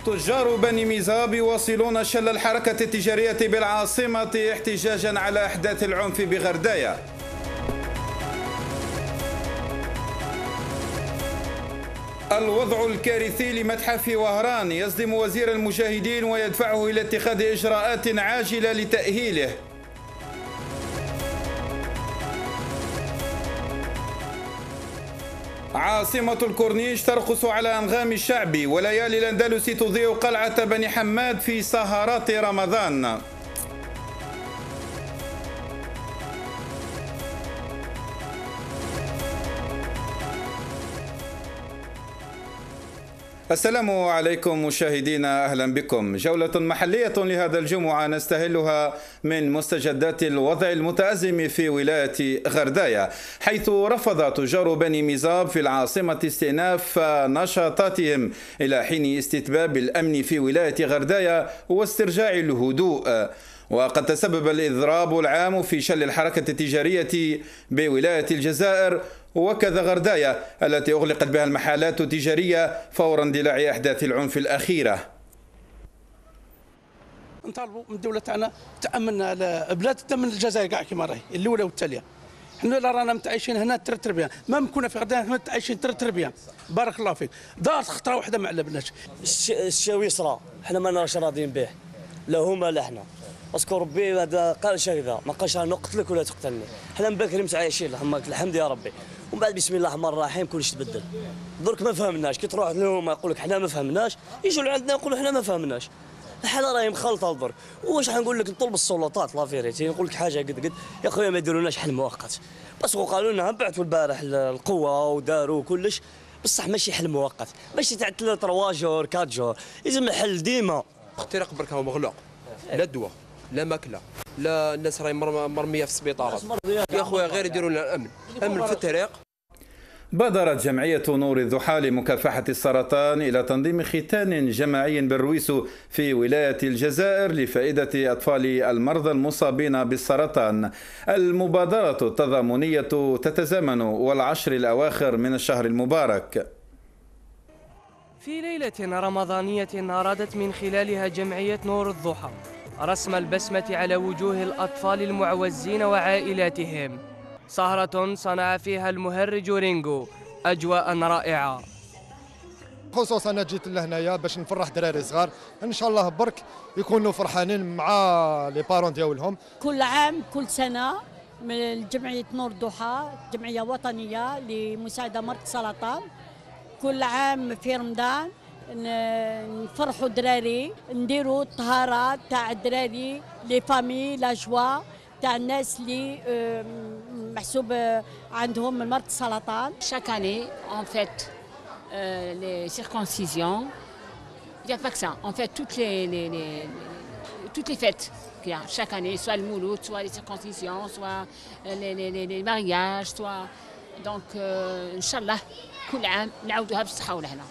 تجار بني ميزاب يواصلون شل الحركة التجارية بالعاصمة احتجاجا على أحداث العنف بغرداية. الوضع الكارثي لمتحف وهران يصدم وزير المجاهدين ويدفعه إلى اتخاذ إجراءات عاجلة لتأهيله. عاصمة الكورنيش ترقص على أنغام الشعب، وليالي الأندلس تضيء قلعة بني حماد في سهرات رمضان. السلام عليكم مشاهدينا، أهلا بكم. جولة محلية لهذا الجمعة نستهلها من مستجدات الوضع المتأزم في ولاية غرداية، حيث رفض تجار بني ميزاب في العاصمة استئناف نشاطاتهم إلى حين استتباب الأمن في ولاية غرداية واسترجاع الهدوء. وقد تسبب الإضراب العام في شل الحركة التجارية بولاية الجزائر وكذا غرداية التي أغلقت بها المحلات التجارية فور اندلاع أحداث العنف الأخيرة. نطالبوا من الدولة تاعنا تأمن على بلاد تأمن الجزائر كاع كيما راهي الأولى والتالية. حنا رانا متعايشين هنا تربية، ما مكونا في غرداية هنا متعايشين تربية. بارك الله فيك. دار خطرة واحدة ما على بناش. الشويصرة حنا ما راش راضيين به، لا هما لا حنا. اسكو ربي هذا قال هكذا، ما قالش نقتلك ولا تقتلني. حنا من بكري متعايشين اللهم لك الحمد يا ربي، ومن بعد بسم الله الرحمن الرحيم كلش تبدل. درك ما فهمناش، كي تروح لهم يقول لك حنا ما فهمناش، يجوا لعندنا يقولوا حنا ما فهمناش. الحاله راهي مخلطه درك. واش حنقول لك؟ نطلب السلطات لا فيريتي، نقول لك حاجه قد يا خويا ما يديرولناش حل مؤقت. بس قالوا لنا بعثوا البارح القوه وداروا كلش، بصح ماشي حل مؤقت، ماشي تاع 3 جور 4 جور، لازم الحل ديما. اختراق برك هو مغلق، لا دواء لا ماكله لا، الناس راهي مرميه في السبيطارات. يا خويا غير يديروا لنا الامن، امن في الطريق. بادرت جمعية نور الضحى لمكافحة السرطان إلى تنظيم ختان جماعي بالرويسو في ولاية الجزائر لفائدة أطفال المرضى المصابين بالسرطان. المبادرة التضامنية تتزامن والعشر الأواخر من الشهر المبارك. في ليلة رمضانية أرادت من خلالها جمعية نور الضحى رسم البسمة على وجوه الأطفال المعوزين وعائلاتهم. سهرة صنع فيها المهرج رينغو أجواء رائعة. خصوصا أنا جيت لهنايا باش نفرح دراري صغار، إن شاء الله برك يكونوا فرحانين مع لي بارون ديالهم. كل عام كل سنة من جمعية نور الضحى، جمعية وطنية لمساعدة مرضى السرطان، كل عام في رمضان نفرحوا الدراري، نديروا الطهارات تاع الدراري لي فامي لا جوا تاع الناس اللي محسوب عندهم مرض السرطان. Chaque année, on fête les circoncisions. Il n'y a pas que ça. On fait toutes les fêtes qu'il y a chaque année, soit le mouloud, soit les circoncisions, soit les mariages, soit donc Inch'Allah كل عام نعاودوها بالصحة والهنا.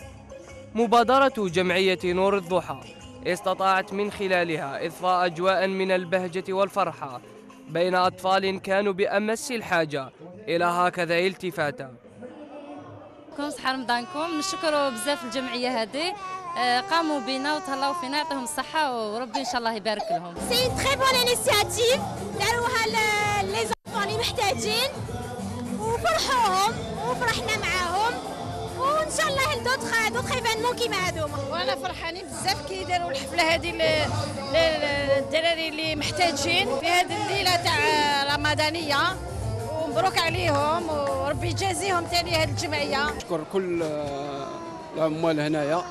مبادرة جمعية نور الضحى استطاعت من خلالها إضفاء أجواء من البهجة والفرحة بين أطفال كانوا بأمس الحاجة إلى هكذا التفاتة. كون صحة رمضانكم، نشكروا بزاف الجمعية هذه، قاموا بنا وتهلاو فينا، يعطيهم الصحة وربي إن شاء الله يبارك لهم. سي تري بون انيسياتيف داروها لي زونفون اللي محتاجين وفرحوهم وفرحنا معاهم، وان شاء الله دوطخ ايفينمون كيما هذوما. وانا فرحانين بزاف كي يديروا الحفله هذه للدراري اللي محتاجين في هذه الليله تاع رمضانيه، ومبروك عليهم وربي يجازيهم ثاني هذه الجمعيه. نشكر كل العمال هنايا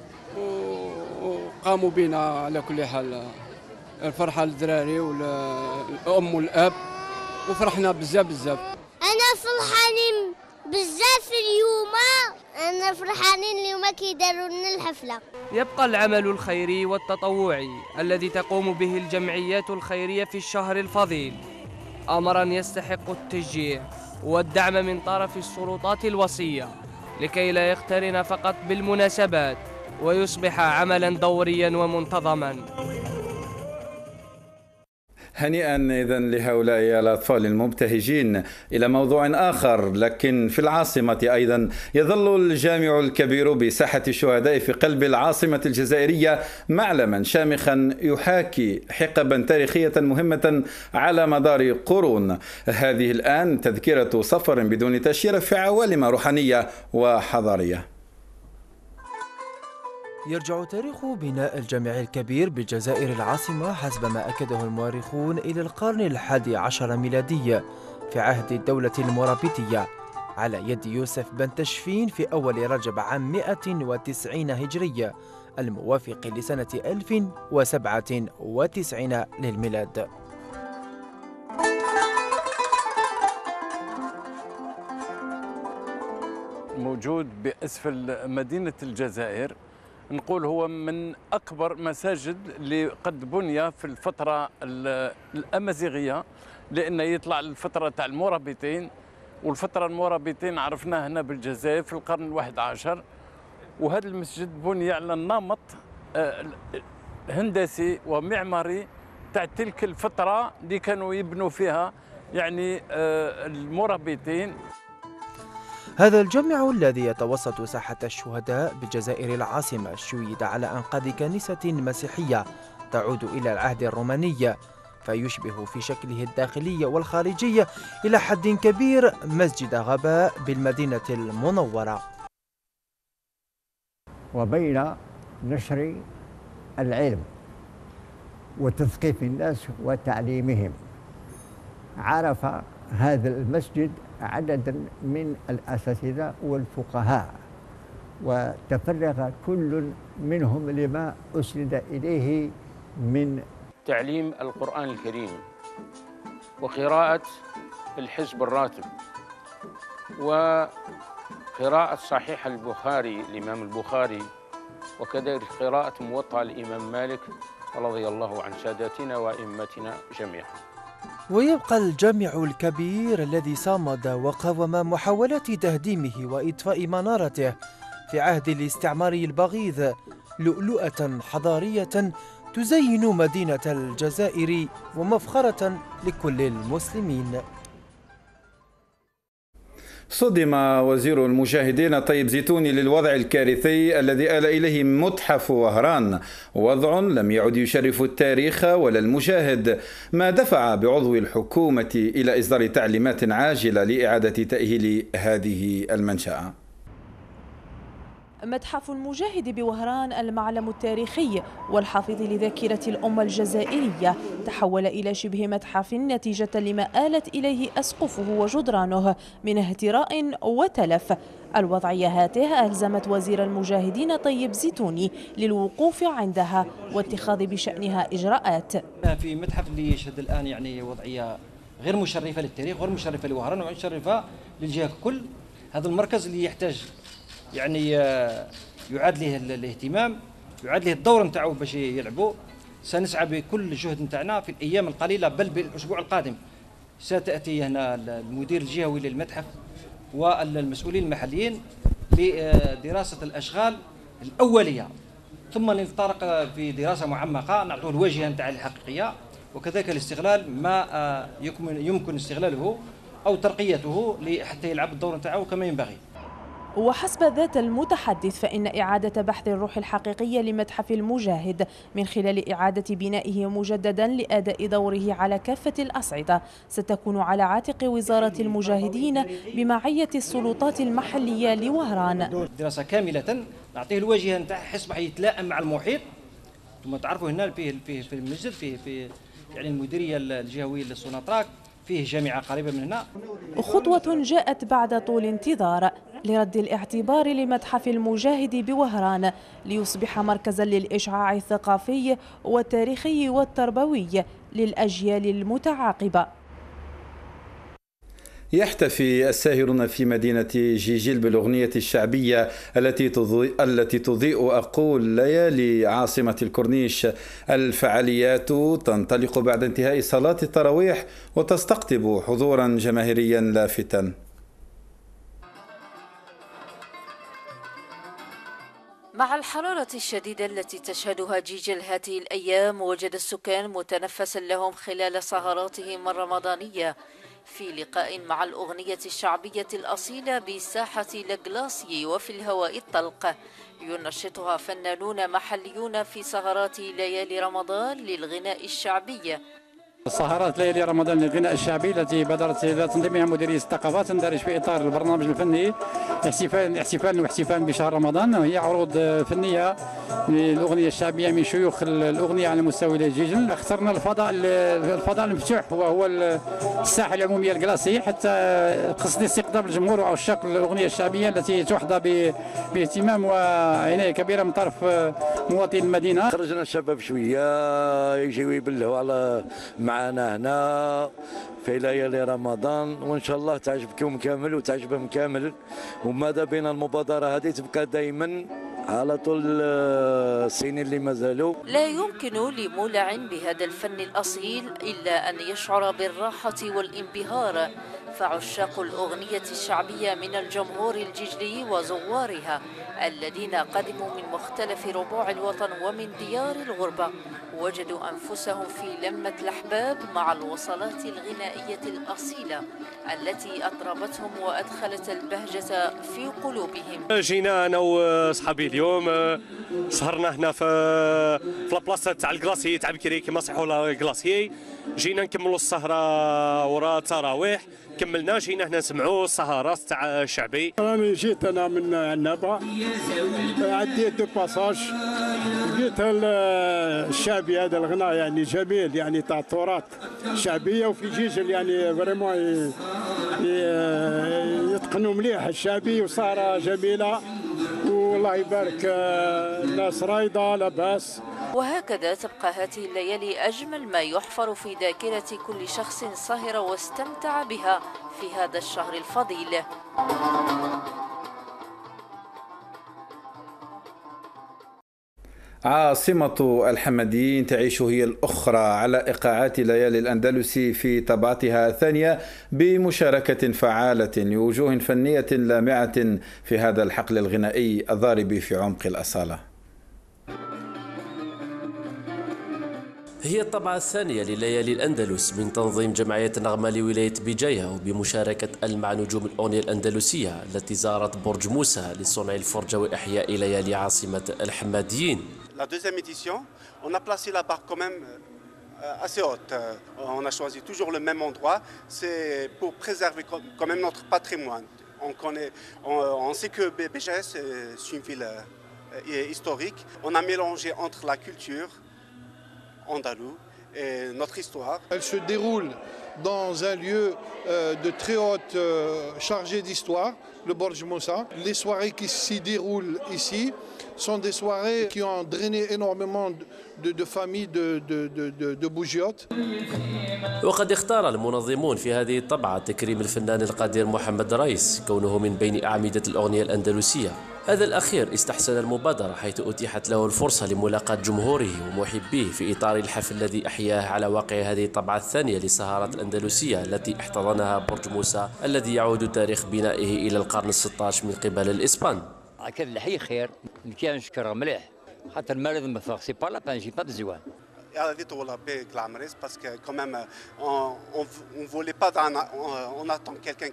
وقاموا بنا على كل حال. الفرحه للدراري والام والاب، وفرحنا بزاف. انا فرحانين بزاف اليوم، انا فرحانين اليوم كي داروا لنا الحفله. يبقى العمل الخيري والتطوعي الذي تقوم به الجمعيات الخيرية في الشهر الفضيل أمرا يستحق التشجيع والدعم من طرف السلطات الوصية، لكي لا يقترن فقط بالمناسبات ويصبح عملا دوريا ومنتظما. هنيئا إذن لهؤلاء الأطفال المبتهجين. إلى موضوع آخر، لكن في العاصمة أيضا يظل الجامع الكبير بساحة الشهداء في قلب العاصمة الجزائرية معلما شامخا يحاكي حقبا تاريخية مهمة على مدار قرون. هذه الآن تذكرة سفر بدون تأشيرة في عوالم روحانية وحضارية. يرجع تاريخ بناء الجامع الكبير بالجزائر العاصمة حسب ما أكده المؤرخون إلى القرن ال11 ميلادي في عهد الدولة المرابطية على يد يوسف بن تشفين في أول رجب عام 190 هجرية الموافق لسنة 1097 للميلاد. موجود بأسفل مدينة الجزائر، نقول هو من أكبر مساجد اللي قد بني في الفترة الأمازيغية، لأنه يطلع الفترة تاع المرابطين، والفترة المرابطين عرفناها هنا بالجزائر في القرن ال11. وهذا المسجد بني على النمط هندسي ومعماري تاع تلك الفترة اللي كانوا يبنوا فيها يعني المرابطين. هذا الجامع الذي يتوسط ساحة الشهداء بالجزائر العاصمة شيد على أنقاض كنيسة مسيحية تعود إلى العهد الروماني، فيشبه في شكله الداخلي والخارجي إلى حد كبير مسجد غباء بالمدينة المنورة. وبين نشر العلم وتثقيف الناس وتعليمهم عرف هذا المسجد عددا من الأساتذة والفقهاء، وتفرغ كل منهم لما أسند إليه من تعليم القرآن الكريم وقراءة الحزب الراتب وقراءة صحيح البخاري الإمام البخاري، وكذلك قراءة موطأ الإمام مالك رضي الله عن ساداتنا وأئمتنا جميعا. ويبقى الجامع الكبير الذي صمد وقاوم محاولات تهديمه وإطفاء منارته في عهد الاستعمار البغيض لؤلؤة حضارية تزين مدينة الجزائر ومفخرة لكل المسلمين. صدم وزير المجاهدين طيب زيتوني للوضع الكارثي الذي آل إليه متحف وهران، وضع لم يعد يشرف التاريخ ولا المجاهد، ما دفع بعضو الحكومة إلى إصدار تعليمات عاجلة لإعادة تأهيل هذه المنشأة. متحف المجاهد بوهران المعلم التاريخي والحافظ لذاكرة الأمة الجزائرية تحول إلى شبه متحف نتيجة لما آلت إليه أسقفه وجدرانه من اهتراء وتلف. الوضعية هاته ألزمت وزير المجاهدين طيب زيتوني للوقوف عندها واتخاذ بشأنها إجراءات. في متحف اللي يشهد الآن يعني وضعية غير مشرفة للتاريخ، غير مشرفة لوهران، وغير مشرفة للجهة ككل. هذا المركز اللي يحتاج يعني يعاد له الاهتمام، يعاد له الدور نتاعو باش يلعبوا. سنسعى بكل جهد نتاعنا في الايام القليله بل بالاسبوع القادم ستاتي هنا المدير الجهوي للمتحف والمسؤولين المحليين لدراسه الاشغال الاوليه، ثم ننطلق في دراسه معمقه نعطوه الواجهه نتاع الحقيقيه، وكذلك الاستغلال ما يمكن استغلاله او ترقيته حتى يلعب الدور نتاعو كما ينبغي. وحسب ذات المتحدث فإن إعادة بحث الروح الحقيقية لمتحف المجاهد من خلال إعادة بنائه مجددا لأداء دوره على كافة الأصعدة ستكون على عاتق وزارة المجاهدين بمعية السلطات المحلية لوهران. دراسة كاملة نعطيه الواجهة نتاعها يصبح يتلائم مع المحيط. ثم تعرفوا هنا في المسجد في يعني المديرية الجهوية للسوناطراك فيه جامعة قريبة من هنا. خطوة جاءت بعد طول انتظار لرد الاعتبار لمتحف المجاهد بوهران ليصبح مركزا للإشعاع الثقافي والتاريخي والتربوي للأجيال المتعاقبة. يحتفي الساهرون في مدينة جيجيل بالأغنية الشعبية التي تضيء أقول ليالي عاصمة الكورنيش. الفعاليات تنطلق بعد انتهاء صلاة التراويح وتستقطب حضورا جماهيريا لافتا. مع الحرارة الشديدة التي تشهدها جيجل هذه الأيام، وجد السكان متنفسا لهم خلال سهراتهم الرمضانية في لقاء مع الأغنية الشعبية الأصيلة بساحة لغلاسي وفي الهواء الطلق، ينشطها فنانون محليون في سهرات ليالي رمضان للغناء الشعبي. سهرات ليالي رمضان للغناء الشعبي التي بدرت تنظيمها مديرية الثقافات تندرج في إطار البرنامج الفني احتفال بشهر رمضان، وهي عروض فنية للأغنية الشعبية من شيوخ الأغنية على مستوى جيجل. اخترنا الفضاء المفتوح وهو الساحة العمومية الكلاسي حتى قصد استقطاب الجمهور وعشاق الأغنية الشعبية التي تحظى باهتمام وعناية كبيرة من طرف مواطني المدينة. خرجنا الشباب شوية يجيو يبلهوا على معنا هنا في ليالي رمضان، وان شاء الله تعجبكم كامل وتعجبهم كامل، وماذا بين المبادره هذه تبقى دائما على طول السنين اللي مازالوا. لا يمكن لمولع بهذا الفن الأصيل إلا أن يشعر بالراحة والانبهار، فعشاق الأغنية الشعبية من الجمهور الجيجلي وزوارها الذين قدموا من مختلف ربوع الوطن ومن ديار الغربة وجدوا أنفسهم في لمة الأحباب مع الوصلات الغنائية الأصيلة التي أطربتهم وأدخلت البهجة في قلوبهم. جينا أنا وصحابي اليوم سهرنا هنا في البلاصة تاع الكلاسي تاع بكري كما صحوا الكلاسي، جينا نكملوا السهرة وراء التراويح، كملنا جينا هنا نسمعوا السهرات تاع الشعبي. راني جيت انا من عنابه، عديت دو باساج لقيت الشعبي هذا الغناء يعني جميل، يعني تاع التراث الشعبيه، وفي جيجل يعني فريمون يتقنوا مليح الشعبي، وسهره جميله والله يبارك الناس رايضه لاباس. وهكذا تبقى هذه الليالي أجمل ما يحفر في ذاكرة كل شخص سهر واستمتع بها في هذا الشهر الفضيل. عاصمة الحمديين تعيش هي الأخرى على إيقاعات ليالي الأندلسي في طبعتها الثانية بمشاركة فعالة لوجوه فنية لامعة في هذا الحقل الغنائي الضارب في عمق الأصالة. هي الطبعة الثانية لليالي الأندلس من تنظيم جمعية النغمة لولاية بجاية وبمشاركة ألمع نجوم الأغنية الأندلسية التي زارت برج موسى لصنع الفرجة وإحياء ليالي عاصمة الحماديين. La deuxième édition, on a placé la barre quand même assez haute. On a choisi toujours le même endroit, c'est pour préserver quand même notre patrimoine. On sait que Béjaïa c'est une ville historique. On a mélangé entre la culture andalouse et notre histoire. Elle se déroule dans un lieu de très haute chargé d'histoire, le Borj Moussa. Les soirées qui s'y déroulent ici sont des soirées qui ont drainé énormément de familles de bougiotes. وقد اختار المنظمون في هذه الطبعة تكريم الفنان القدير محمد رئيس كونه من بين أعمدة الأغنية الأندلسية. هذا الأخير استحسن المبادرة حيث أتيحت له الفرصة لملاقاة جمهوره ومحبيه في إطار الحفل الذي أحياه على واقع هذه الطبعة الثانية للسهرات الأندلسية التي احتضنها برج موسى الذي يعود تاريخ بنائه إلى القرن ال16 من قبل الإسبان. كان الحي خير كان نشكر مليح خاطر المرض ما فاق سي با لا بان جي با بزوان. Parce que quand même on voulait pas on attend quelqu'un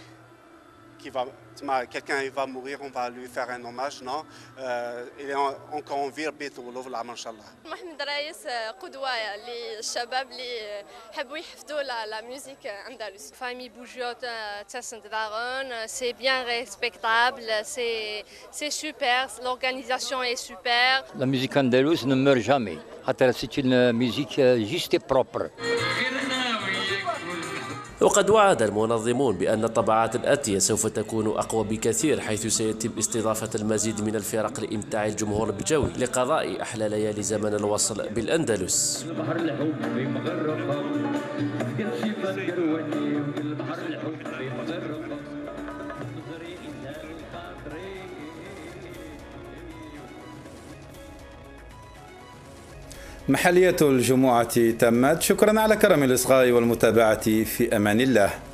quelqu'un va mourir, on va lui faire un hommage, non. Il est encore en vie بالله ما شاء الله. محمد رئيس قدوة للشباب اللي حبوا يحفظوا لا ميوزيك اندلس. فامي بوجيوت تسند داغون سي بيان ريسبكتابل سي سوبر l'organisation est super. La musique andalouse ne meurt jamais. C'est une musique juste et propre. وقد وعد المنظمون بأن الطبعات الآتية سوف تكون أقوى بكثير حيث سيتم استضافة المزيد من الفرق لإمتاع الجمهور البجوي لقضاء أحلى ليالي زمن الوصل بالأندلس. محلية الجمعة تمت. شكرا على كرم الإصغاء والمتابعة، في أمان الله.